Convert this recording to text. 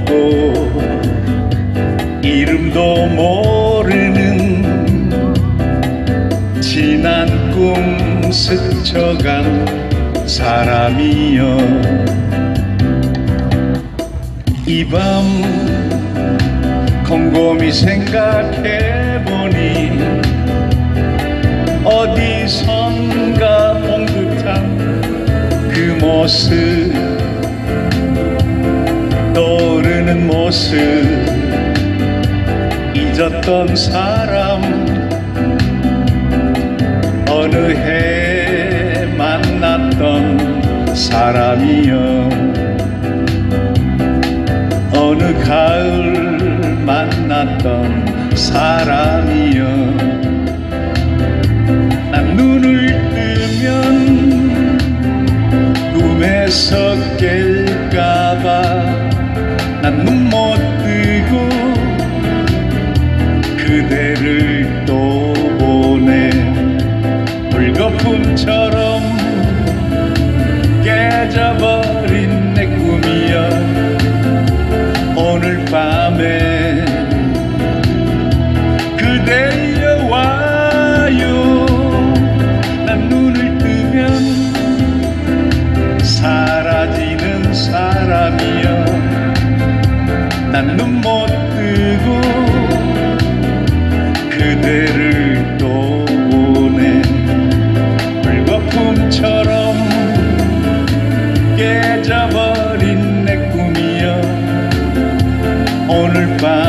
없고 이름도 모르는 지난 꿈 스쳐간 사람이여, 이 밤 곰곰이 생각해보니 어디선가 본 듯한 그 모습, 떠오르는 모습, 잊었던 사람, 어느 해 만났던 사람이여, 어느 가을 만났던 사람이여. 난 눈을 뜨면 꿈에서 깰까봐 난 눈 못 뜨고 그대를 또 보네. 물거품처럼 깨져버린 내 꿈이여, 오늘 밤에 그대여 와요. 난 눈을 뜨면 사라지는 사람이여, 난 눈 못 뜨고 그대를 또 보네. 물거품처럼 깨져버린 내 꿈이여, 오늘 밤